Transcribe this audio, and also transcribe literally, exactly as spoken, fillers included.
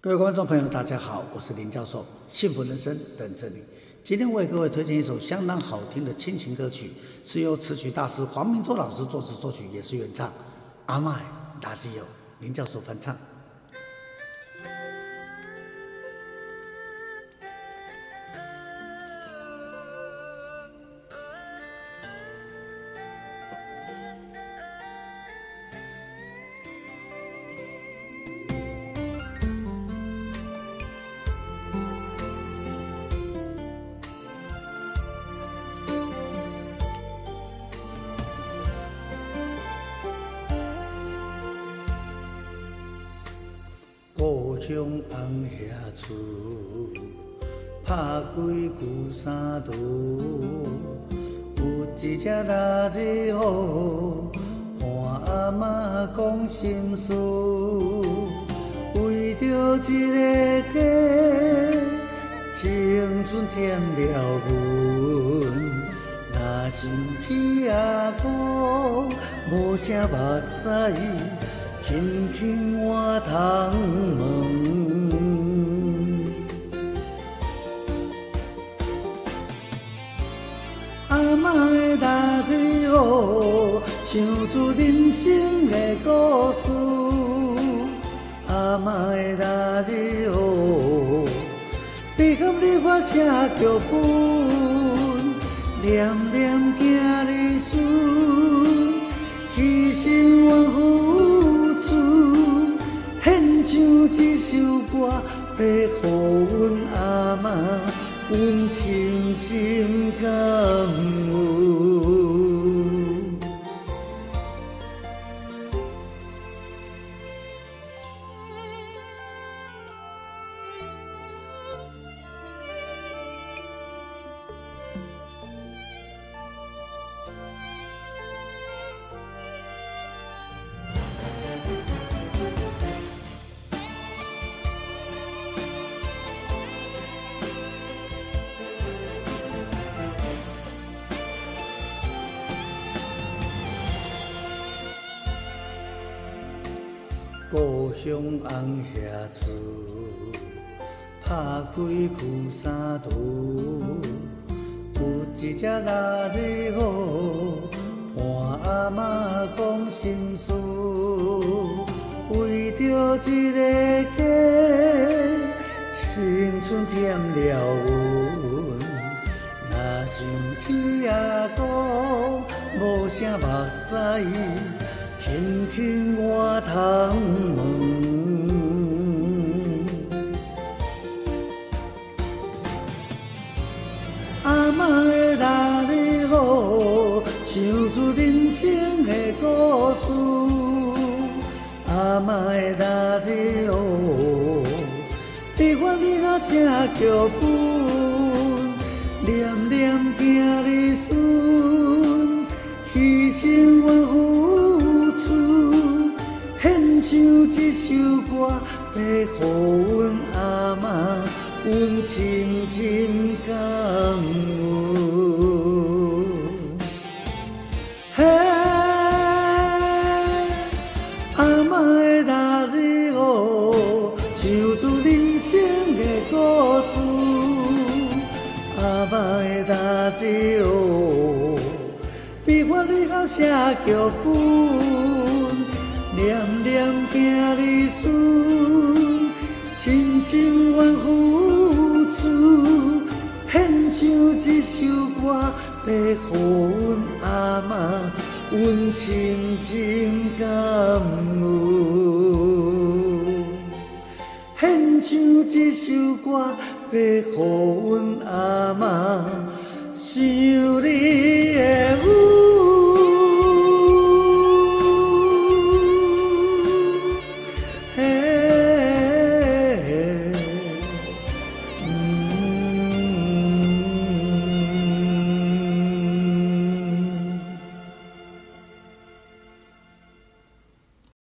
各位观众朋友，大家好，我是林教授，幸福人生等着你。今天为各位推荐一首相当好听的亲情歌曲，是由词曲大师黄明洲老师作词作曲，也是原唱。阿麦大基友，林教授翻唱。 故乡红霞厝，拍几句三途。有一只垃圾虎，伴阿嬷讲心事。为着一个家，青春添了阮。若想起阿公，无声目屎。轻轻换窗门，阿嬷的大嘴虎，唱出人生的故事。阿嬷的大嘴虎，配合你我写剧本，念念行日顺，牺牲万福。献上这首歌，要予阮阿嬷，阮深深感恩。故乡红霞厝，拍几句三途。有一只垃圾虎，伴阿嬷讲心事。为着一个家，青春添了阮。若想起阿公，无声目屎。轻轻换窗门，阿嬷的大日虎，唱出人生的故事。阿嬷的大日虎，悲欢离合写剧本，念念行日顺，牺牲万福。献上这首歌，要予阮阿嬷，阮深深感恩。嘿，阿嬷的大日虎，唱出人生的故事。阿嬷的大日虎，悲欢离合写剧本。念念行日顺，千辛万苦出，献上这首歌，要予阮阿嬷，阮深深感恩。献上这首歌，要予阮阿嬷，深